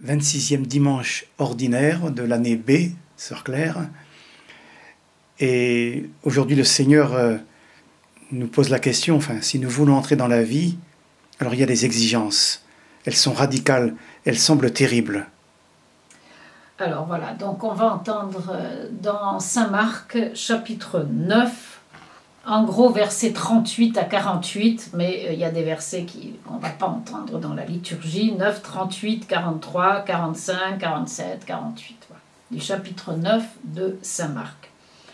26e dimanche ordinaire de l'année B, Sœur Claire. Et aujourd'hui, le Seigneur nous pose la question, enfin, si nous voulons entrer dans la vie, alors il y a des exigences. Elles sont radicales, elles semblent terribles. Alors voilà, donc on va entendre dans Saint Marc, chapitre 9, en gros versets 38 à 48, mais il y a des versets qu'on ne va pas entendre dans la liturgie, 9, 38, 43, 45, 47, 48, voilà, du chapitre 9 de Saint Marc.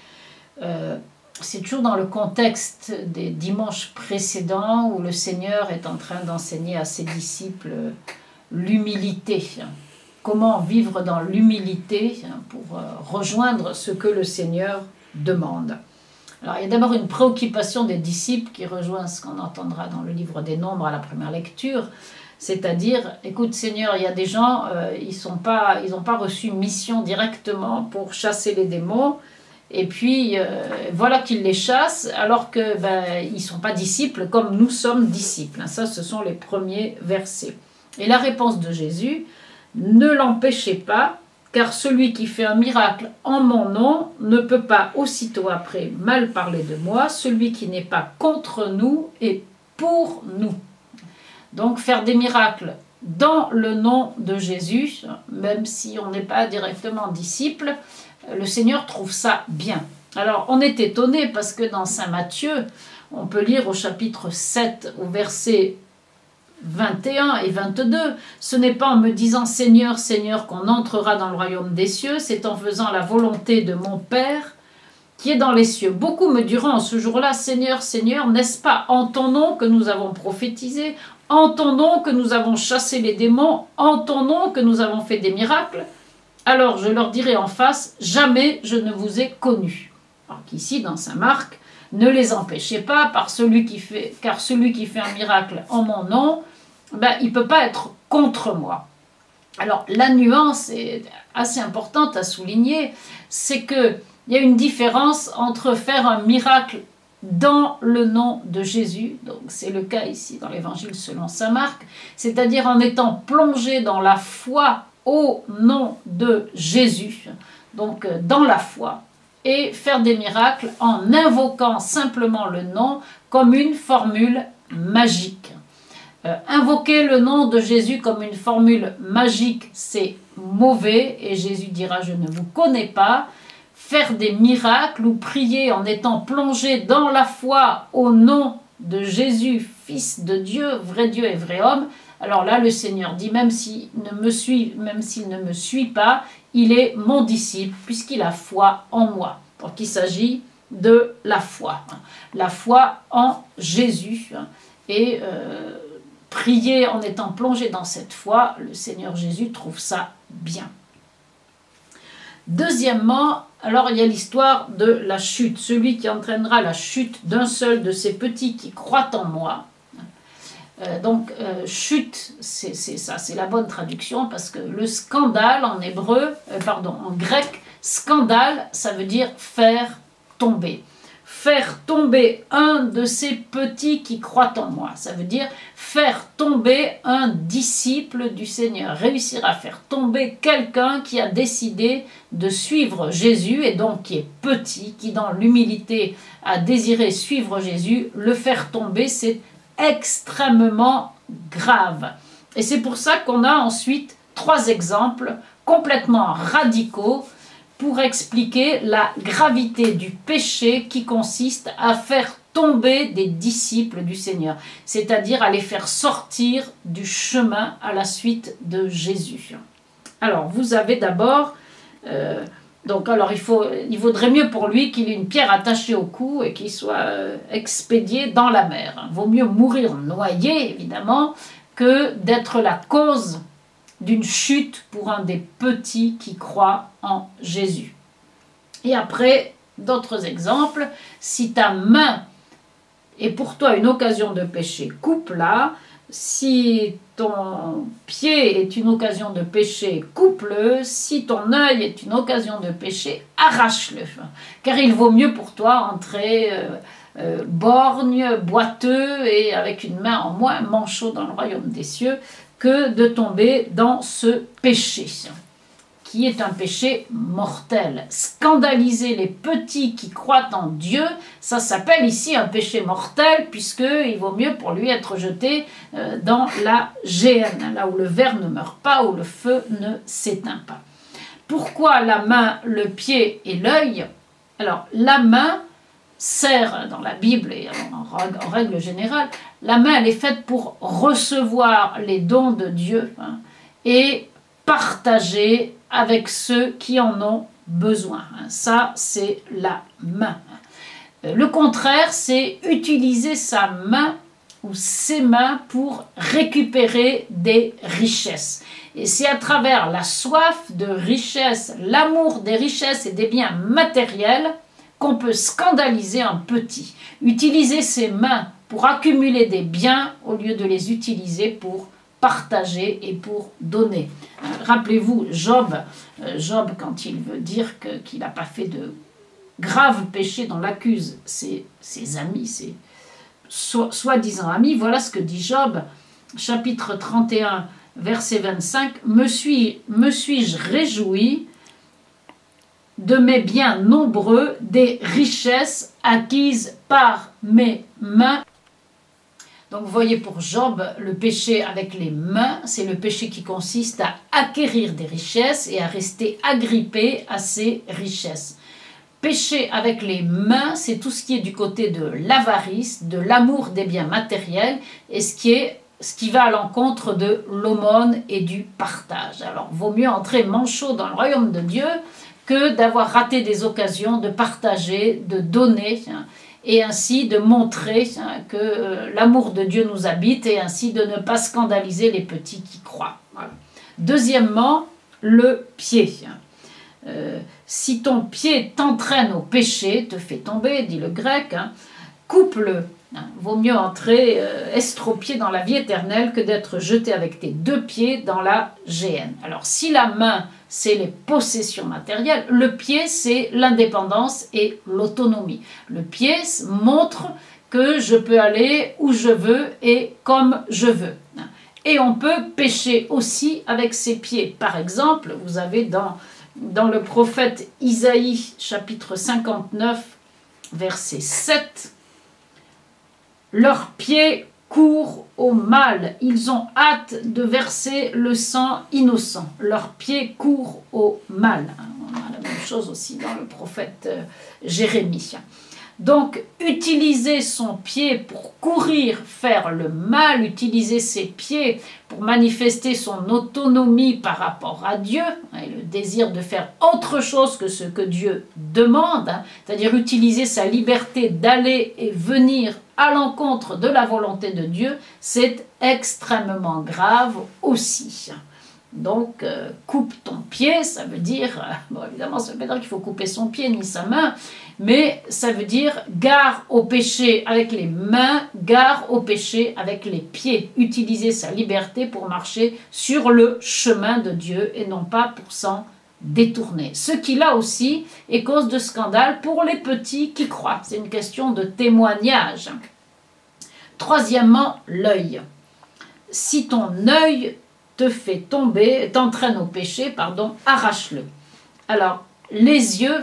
C'est toujours dans le contexte des dimanches précédents où le Seigneur est en train d'enseigner à ses disciples l'humilité. Comment vivre dans l'humilité pour rejoindre ce que le Seigneur demande. Alors il y a d'abord une préoccupation des disciples qui rejoint ce qu'on entendra dans le livre des Nombres à la première lecture, c'est-à-dire, écoute Seigneur, il y a des gens, ils n'ont pas reçu mission directement pour chasser les démons, et puis voilà qu'ils les chassent alors que ils ne sont pas disciples comme nous sommes disciples. Ça, ce sont les premiers versets. Et la réponse de Jésus: ne l'empêchez pas, car celui qui fait un miracle en mon nom ne peut pas aussitôt après mal parler de moi. Celui qui n'est pas contre nous est pour nous. Donc faire des miracles dans le nom de Jésus, même si on n'est pas directement disciple, le Seigneur trouve ça bien. Alors on est étonné parce que dans Saint Matthieu, on peut lire au chapitre 7, au verset 21 et 22, ce n'est pas en me disant Seigneur, Seigneur qu'on entrera dans le royaume des cieux, c'est en faisant la volonté de mon Père qui est dans les cieux. Beaucoup me diront en ce jour-là, Seigneur, Seigneur, n'est-ce pas en ton nom que nous avons prophétisé, en ton nom que nous avons chassé les démons, en ton nom que nous avons fait des miracles? Alors je leur dirai en face, jamais je ne vous ai connus. Alors qu'ici, dans Saint Marc, ne les empêchez pas, car celui qui fait un miracle en mon nom, il ne peut pas être contre moi. Alors la nuance est assez importante à souligner, c'est qu'il y a une différence entre faire un miracle dans le nom de Jésus, donc c'est le cas ici dans l'évangile selon Saint Marc, c'est-à-dire en étant plongé dans la foi au nom de Jésus, donc dans la foi, et faire des miracles en invoquant simplement le nom comme une formule magique. Invoquer le nom de Jésus comme une formule magique, c'est mauvais, et Jésus dira « je ne vous connais pas ». Faire des miracles ou prier en étant plongé dans la foi au nom de Jésus, Fils de Dieu, vrai Dieu et vrai homme, alors là le Seigneur dit même s'il ne me suit pas, il est mon disciple puisqu'il a foi en moi. Donc il s'agit de la foi en Jésus, et prier en étant plongé dans cette foi, le Seigneur Jésus trouve ça bien. Deuxièmement, alors il y a l'histoire de la chute, celui qui entraînera la chute d'un seul de ces petits qui croient en moi. Chute, c'est ça, c'est la bonne traduction, parce que le scandale en en grec, scandale, ça veut dire faire tomber. Faire tomber un de ces petits qui croient en moi. Ça veut dire faire tomber un disciple du Seigneur. Réussir à faire tomber quelqu'un qui a décidé de suivre Jésus et donc qui est petit, qui dans l'humilité a désiré suivre Jésus. Le faire tomber, c'est extrêmement grave. Et c'est pour ça qu'on a ensuite 3 exemples complètement radicaux pour expliquer la gravité du péché qui consiste à faire tomber des disciples du Seigneur, c'est-à-dire à les faire sortir du chemin à la suite de Jésus. Alors, vous avez d'abord, il vaudrait mieux pour lui qu'il ait une pierre attachée au cou et qu'il soit expédié dans la mer. Vaut mieux mourir noyé, évidemment, que d'être la cause d'une chute pour un des petits qui croient en Jésus. Et après, d'autres exemples, si ta main est pour toi une occasion de péché, coupe-la. Si ton pied est une occasion de péché, coupe-le. Si ton œil est une occasion de péché, arrache-le. Car il vaut mieux pour toi entrer borgne, boiteux et avec une main en moins, manchot dans le royaume des cieux, que de tomber dans ce péché, qui est un péché mortel. Scandaliser les petits qui croient en Dieu, ça s'appelle ici un péché mortel, puisqu'il vaut mieux pour lui être jeté dans la géhenne, là où le ver ne meurt pas, où le feu ne s'éteint pas. Pourquoi la main, le pied et l'œil? Alors, la main sert dans la Bible et en règle générale, la main elle est faite pour recevoir les dons de Dieu et partager avec ceux qui en ont besoin. Ça, c'est la main. Le contraire, c'est utiliser sa main ou ses mains pour récupérer des richesses. Et c'est à travers la soif de richesse, l'amour des richesses et des biens matériels qu'on peut scandaliser un petit. Utiliser ses mains pour accumuler des biens au lieu de les utiliser pour partager et pour donner. Rappelez-vous, Job, quand il veut dire qu'il n'a pas fait de graves péchés dont l'accusent ses amis, ses soi-disant amis, voilà ce que dit Job, chapitre 31, verset 25, « Me suis-je réjoui de mes biens nombreux, des richesses acquises par mes mains. » Donc vous voyez pour Job, le péché avec les mains, c'est le péché qui consiste à acquérir des richesses et à rester agrippé à ces richesses. Péché avec les mains, c'est tout ce qui est du côté de l'avarice, de l'amour des biens matériels et ce qui va à l'encontre de l'aumône et du partage. Alors, vaut mieux entrer manchot dans le royaume de Dieu que d'avoir raté des occasions de partager, de donner, et ainsi de montrer que l'amour de Dieu nous habite, et ainsi de ne pas scandaliser les petits qui croient. Voilà. Deuxièmement, le pied. Si ton pied t'entraîne au péché, te fait tomber, dit le grec, coupe-le. Vaut mieux entrer estropié dans la vie éternelle que d'être jeté avec tes deux pieds dans la géhenne. Alors si la main, c'est les possessions matérielles, le pied, c'est l'indépendance et l'autonomie. Le pied montre que je peux aller où je veux et comme je veux. Et on peut pécher aussi avec ses pieds. Par exemple, vous avez dans le prophète Isaïe, chapitre 59, verset 7, « Leurs pieds courent au mal, ils ont hâte de verser le sang innocent. Leurs pieds courent au mal. » On a la même chose aussi dans le prophète Jérémie. Donc, utiliser son pied pour courir, faire le mal, utiliser ses pieds pour manifester son autonomie par rapport à Dieu, et le désir de faire autre chose que ce que Dieu demande, c'est-à-dire utiliser sa liberté d'aller et venir à l'encontre de la volonté de Dieu, c'est extrêmement grave aussi. Donc, coupe ton pied, ça veut dire, bon évidemment ça veut pas dire qu'il faut couper son pied ni sa main, mais ça veut dire gare au péché avec les mains, gare au péché avec les pieds. Utiliser sa liberté pour marcher sur le chemin de Dieu et non pas pour s'en détourner. Ce qui là aussi est cause de scandale pour les petits qui croient. C'est une question de témoignage. Troisièmement, l'œil. Si ton œil te fait tomber, t'entraîne au péché, arrache-le. Alors, les yeux,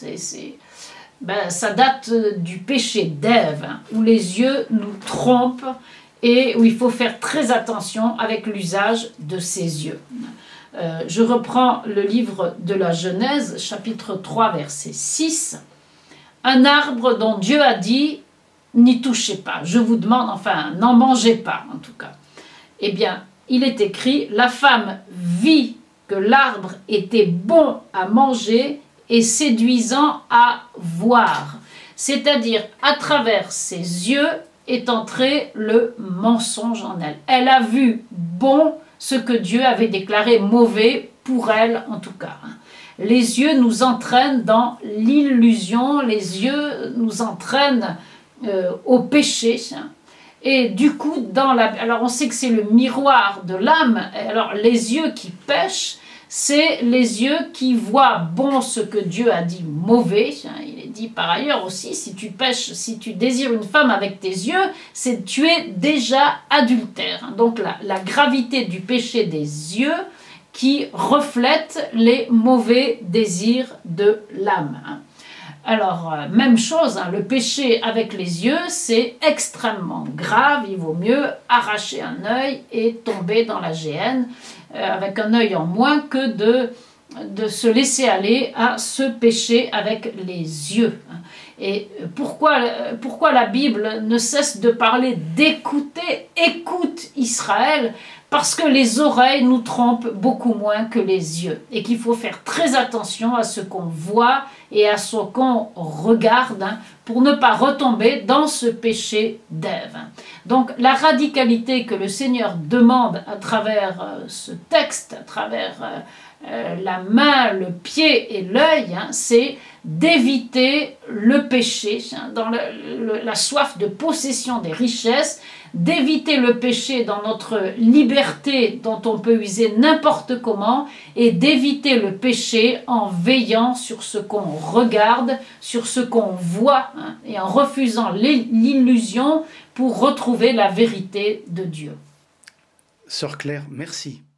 ça date du péché d'Ève, où les yeux nous trompent et où il faut faire très attention avec l'usage de ses yeux. Je reprends le livre de la Genèse, chapitre 3, verset 6. « Un arbre dont Dieu a dit, n'y touchez pas. Je vous demande, n'en mangez pas, en tout cas. » Eh bien, il est écrit, la femme vit que l'arbre était bon à manger et séduisant à voir. C'est-à-dire, à travers ses yeux est entré le mensonge en elle. Elle a vu bon ce que Dieu avait déclaré mauvais pour elle en tout cas. Les yeux nous entraînent dans l'illusion, les yeux nous entraînent au péché. Et du coup, alors on sait que c'est le miroir de l'âme, alors les yeux qui pêchent, c'est les yeux qui voient bon ce que Dieu a dit mauvais. Il est dit dit par ailleurs aussi, si tu pêches, si tu désires une femme avec tes yeux, c'est tu es déjà adultère. Donc la gravité du péché des yeux qui reflète les mauvais désirs de l'âme. Alors, même chose, le péché avec les yeux, c'est extrêmement grave. Il vaut mieux arracher un œil et tomber dans la géhenne avec un œil en moins que de se laisser aller à ce péché avec les yeux. Et pourquoi la Bible ne cesse de parler d'écouter, écoute Israël, parce que les oreilles nous trompent beaucoup moins que les yeux et qu'il faut faire très attention à ce qu'on voit et à ce qu'on regarde pour ne pas retomber dans ce péché d'Ève. Donc la radicalité que le Seigneur demande à travers ce texte, à travers la main, le pied et l'œil, c'est d'éviter le péché, dans la soif de possession des richesses, d'éviter le péché dans notre liberté dont on peut user n'importe comment, et d'éviter le péché en veillant sur ce qu'on regarde, sur ce qu'on voit, et en refusant l'illusion pour retrouver la vérité de Dieu. Sœur Claire, merci.